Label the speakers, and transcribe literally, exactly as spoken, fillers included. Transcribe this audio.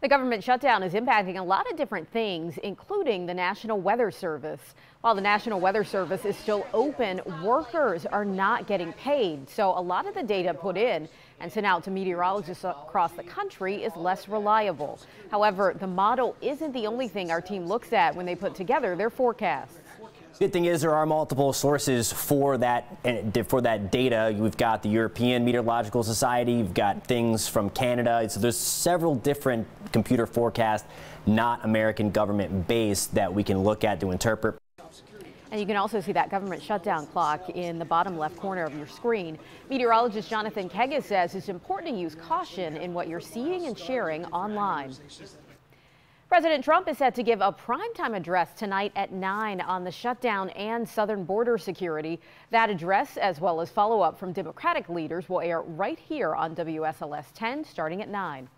Speaker 1: The government shutdown is impacting a lot of different things, including the National Weather Service. While the National Weather Service is still open, workers are not getting paid. So a lot of the data put in and sent out to meteorologists across the country is less reliable. However, the model isn't the only thing our team looks at when they put together their forecasts.
Speaker 2: Good thing is there are multiple sources for that for that data. We've got the European Meteorological Society, you've got things from Canada. So there's several different computer forecasts, not American government based, that we can look at to interpret.
Speaker 1: And you can also see that government shutdown clock in the bottom left corner of your screen. Meteorologist Jonathan Kegas says it's important to use caution in what you're seeing and sharing online. President Trump is set to give a primetime address tonight at nine on the shutdown and southern border security. That address, as well as follow-up from Democratic leaders, will air right here on W S L S ten starting at nine.